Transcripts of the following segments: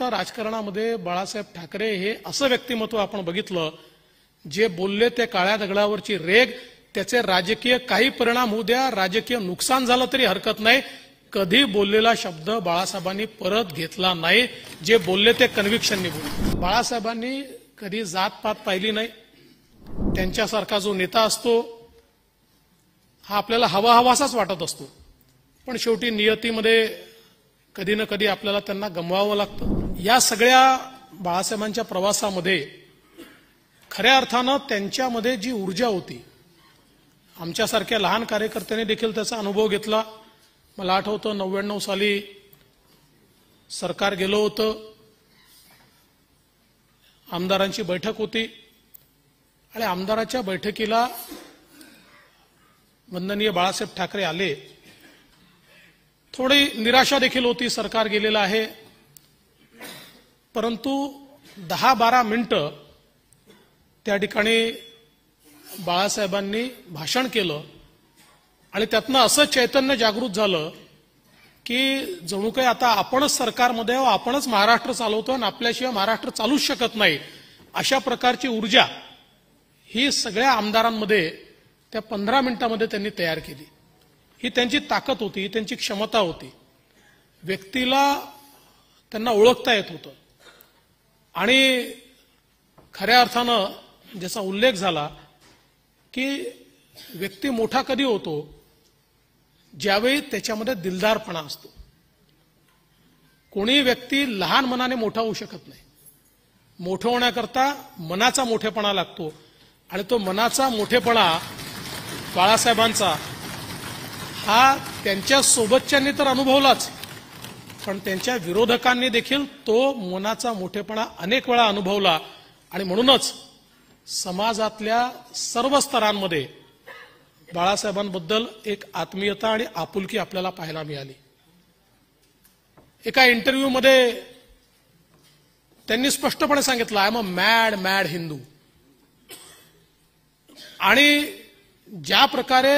वाटतं राजकारणामध्ये बाळासाहेब ठाकरे हे असं व्यक्तिमत्व आपण बघितलं जे बोलले ते काळ्या दगडावरची रेग, त्याचे राजकीय काही परिणाम होऊ द्या, राजकीय नुकसान झालं तरी हरकत नाही, कधी बोललेला शब्द बाळासाहेबांनी परत घेतला नाही. जे बोलले ते कन्व्हिक्शननी बोलले. बाळासाहेबांनी कधी जातपात पाहिली नाही. त्यांच्यासारखा जो नेता असतो हा आपल्याला हवाहवासाच वाटत असतो, पण शेवटी नियतीमध्ये कधी ना कधी आपल्याला त्यांना गमवावं लागतं. या सगळ्या बाळासाहेबांच्या प्रवासामध्ये खऱ्या अर्थानं त्यांच्यामध्ये जी ऊर्जा होती, आमच्यासारख्या लहान कार्यकर्त्यांनी देखील त्याचा अनुभव घेतला. मला आठवतं 99 साली सरकार गेलं होतं, आमदारांची बैठक होती आणि आमदाराच्या बैठकीला वंदनीय बाळासाहेब ठाकरे आले. थोडी निराशा देखील होती, सरकार गेलेलं आहे, परंतु 10-12 मिनिटं त्या ठिकाणी बाळासाहेबांनी भाषण केलं आणि त्यातनं असं चैतन्य जागृत झालं की जणू काही आता आपणच सरकारमध्ये आहोत, आपणच महाराष्ट्र चालवतो आणि आपल्याशिवाय महाराष्ट्र चालूच शकत नाही, अशा प्रकारची ऊर्जा ही सगळ्या आमदारांमध्ये त्या 15 मिनिटांमध्ये त्यांनी तयार केली. ही त्यांची ताकद होती, ही त्यांची क्षमता होती. व्यक्तीला त्यांना ओळखता येत होतं आणि खऱ्या अर्थानं ज्याचा उल्लेख झाला की व्यक्ती मोठा कधी होतो ज्यावेळी त्याच्यामध्ये दिलदारपणा असतो. कोणी व्यक्ती लहान मनाने मोठा होऊ शकत नाही. मोठं होण्याकरता मनाचा मोठेपणा लागतो आणि तो मनाचा मोठेपणा बाळासाहेबांचा हा त्यांच्या सोबतच्यांनी तर अनुभवलाच, पण त्यांच्या विरोधकांनी देखील तो मनाचा मोठेपणा अनेक वेळा अनुभवला. आणि म्हणूनच समाजातल्या सर्व स्तरांमध्ये बाळासाहेबांबद्दल एक आत्मीयता आणि आपुलकी आपल्याला पाहायला मिळाली. एका इंटरव्ह्यूमध्ये त्यांनी स्पष्टपणे सांगितलं, I am a mad Hindu. आणि ज्या प्रकारे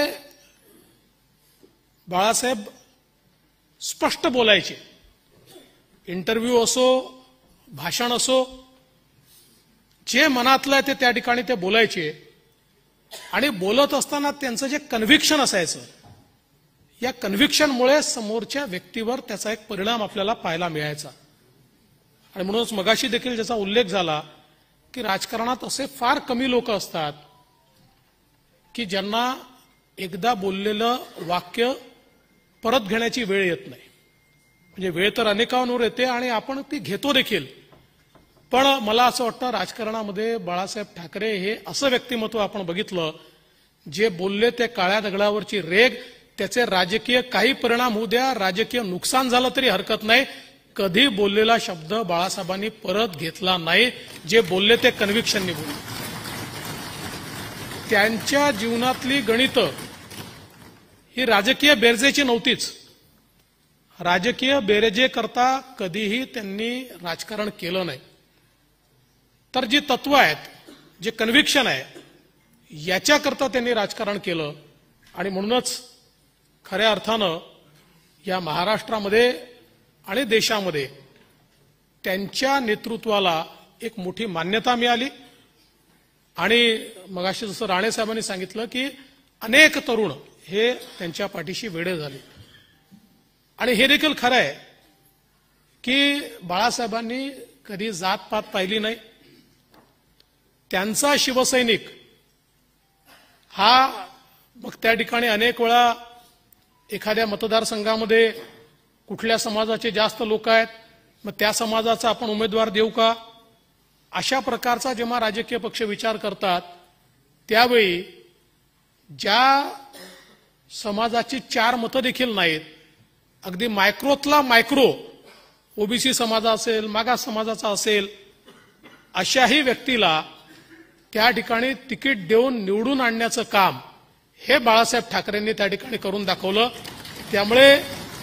बाळासाहेब स्पष्ट बोलायचे, इंटरव्ह्यू असो, भाषण असो, जे मनातलं आहे ते त्या ठिकाणी ते बोलायचे. आणि बोलत असताना त्यांचं जे कन्व्हिक्शन असायचं, या कन्व्हिक्शनमुळे समोरच्या व्यक्तीवर त्याचा एक परिणाम आपल्याला पाहायला मिळायचा. आणि म्हणूनच मगाशी देखील ज्याचा उल्लेख झाला की राजकारणात असे फार कमी लोक असतात की ज्यांना एकदा बोललेलं वाक्य परत घेण्याची वेळ येत नाही. म्हणजे वेळ तर अनेकांवर येते आणि आपण ती घेतो देखील, पण मला असं वाटतं राजकारणामध्ये बाळासाहेब ठाकरे हे असं व्यक्तिमत्व आपण बघितलं जे बोलले ते काळ्या दगडावरची रेग, त्याचे राजकीय काही परिणाम होऊ द्या, राजकीय नुकसान झालं तरी हरकत नाही, कधी बोललेला शब्द बाळासाहेबांनी परत घेतला नाही. जे बोलले ते कन्व्हिक्शननी बोलले. त्यांच्या जीवनातली गणितं ही राजकीय बेरजेची नव्हतीच. राजकीय बेरजे करता कधीही त्यांनी राजकारण केलं नाही. तर जी तत्व आहेत, जे कन्व्हिक्शन आहे, याच्याकरता त्यांनी राजकारण केलं. आणि म्हणूनच खऱ्या अर्थानं या महाराष्ट्रामध्ये आणि देशामध्ये त्यांच्या नेतृत्वाला एक मोठी मान्यता मिळाली. आणि मगाशी जसं राणे साहेबांनी सांगितलं की अनेक तरुण हे त्यांच्या पाठीशी वेडे झाले. आणि हे देखील खरं आहे की बाळासाहेबांनी कधी जातपात पाहिली नाही. त्यांचा शिवसैनिक हा मग त्या ठिकाणी अनेक वेळा एखाद्या मतदारसंघामध्ये कुठल्या समाजाचे जास्त लोक आहेत, मग त्या समाजाचा आपण उमेदवार देऊ का, अशा प्रकारचा जेव्हा राजकीय पक्ष विचार करतात त्यावेळी ज्या समाजाची 4 मतं देखील नाहीत, अगदी मायक्रोतला मायक्रो ओबीसी समाज असेल, मागास समाजाचा असेल, अशाही व्यक्तीला त्या ठिकाणी तिकीट देऊन निवडून आणण्याचं काम हे बाळासाहेब ठाकरेंनी त्या ठिकाणी करून दाखवलं. त्यामुळे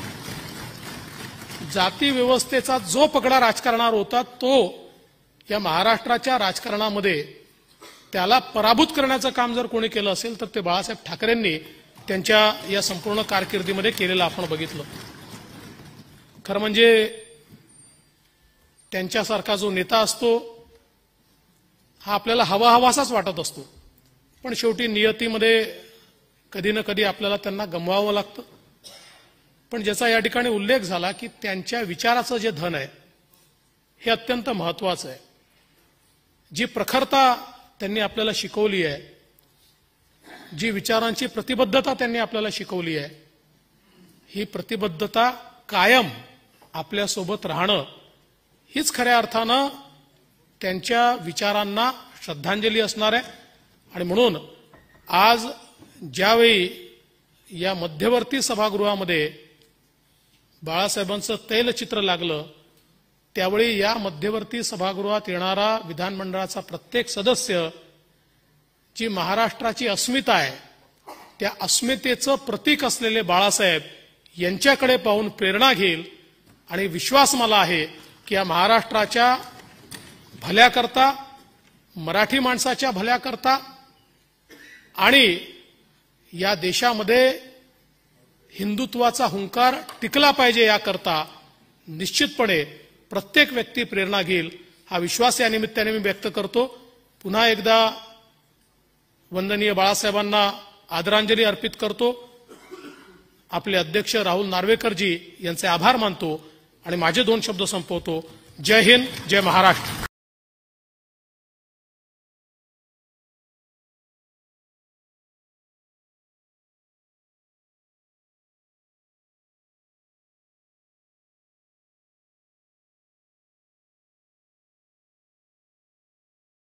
जाती व्यवस्थेचा जो पगडा राजकारणावर होता तो या महाराष्ट्राच्या राजकारणामध्ये त्याला पराभूत करण्याचं काम जर कोणी केलं असेल तर ते बाळासाहेब ठाकरेंनी त्यांच्या या संपूर्ण कारकिर्दीमध्ये केलेलं आपण बघितलं. खरं म्हणजे त्यांच्यासारखा जो नेता असतो हा आपल्याला हवाहवासाच वाटत असतो, पण शेवटी नियतीमध्ये कधी ना कधी आपल्याला त्यांना गमवावं लागतं. पण ज्याचा या ठिकाणी उल्लेख झाला की त्यांच्या विचाराचं जे धन आहे हे अत्यंत महत्वाचं आहे. जी प्रखरता त्यांनी आपल्याला शिकवली आहे, जी विचारांची प्रतिबद्धता त्यांनी आपल्याला शिकवली आहे, ही प्रतिबद्धता कायम आपल्यासोबत राहणं हीच खऱ्या अर्थानं त्यांच्या विचारांना श्रद्धांजली असणार आहे. आणि म्हणून आज ज्यावेळी या मध्यवर्ती सभागृहामध्ये बाळासाहेबांचं तैलचित्र लागलं, त्यावेळी या मध्यवर्ती सभागृहात येणारा विधानमंडळाचा प्रत्येक सदस्य जी महाराष्ट्राची अस्मिता आहे त्या अस्मितेचं प्रतीक असलेले बाळासाहेब यांच्याकडे पाहून प्रेरणा घेईल. आणि विश्वास मला आहे की या महाराष्ट्राच्या भल्याकरता, मराठी माणसाच्या भल्याकरता आणि या देशामध्ये हिंदुत्वाचा हुंकार टिकला पाहिजे याकरता निश्चितपणे प्रत्येक व्यक्ती प्रेरणा घेईल, हा विश्वास या निमित्ताने मी व्यक्त करतो. पुन्हा एकदा वंदनीय बाळासाहेबांना आदरांजली अर्पित करतो. आपले अध्यक्ष राहुल नार्वेकरजी यांचे आभार मानतो आणि माझे 2 शब्द संपवतो. जय हिंद, जय महाराष्ट्र.